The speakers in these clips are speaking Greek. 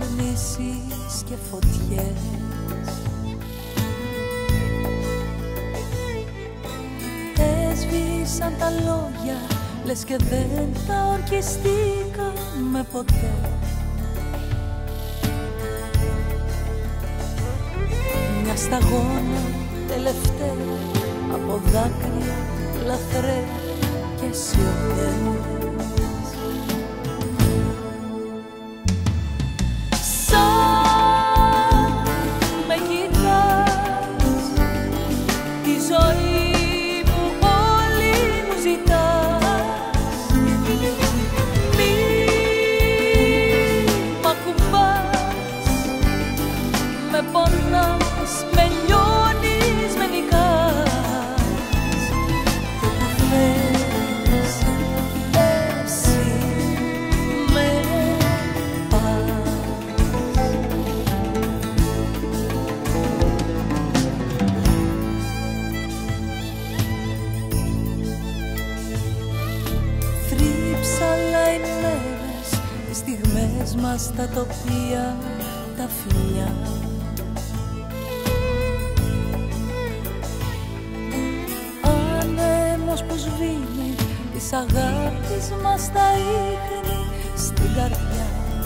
αναμνήσεις και φωτιές. Έσβησαν τα λόγια, λες και δεν τα ορκιστήκαμε ποτέ. Μια σταγόνα τελευταία από δάκρυα λαθρέα και σιωπές. Σαν με κοιτάς, τη ζωή μου όλη μου ζητάς. Μη μ' ακουμπάς, με πονάς, με λιώνεις, με νικάς. Και που θες εσύ με πας. Θρύψαλα οι μέρες, οι στιγμές μας, τα τοπία, τα φιλιά. Άνεμος που σβήνει της αγάπης μας τα ίχνη στην καρδιά.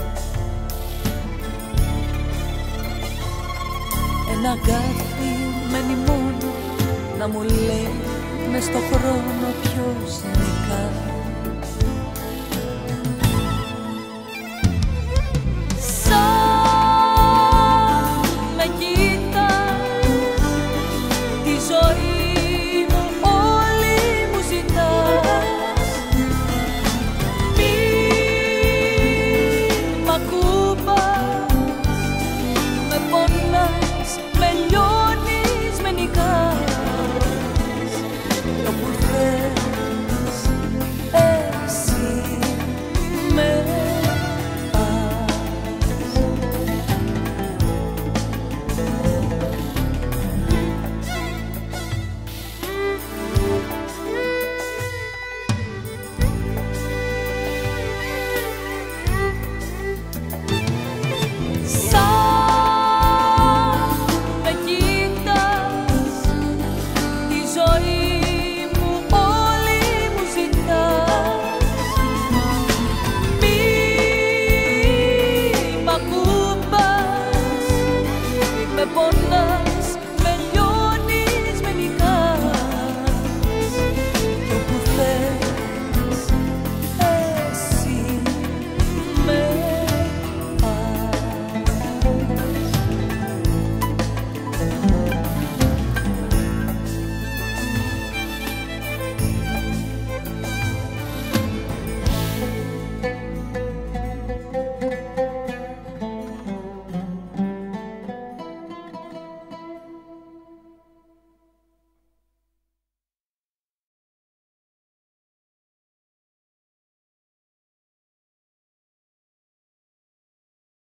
Ένα αγκάθι μένει μόνο να μου λέει μες στο χρόνο ποιος νικά.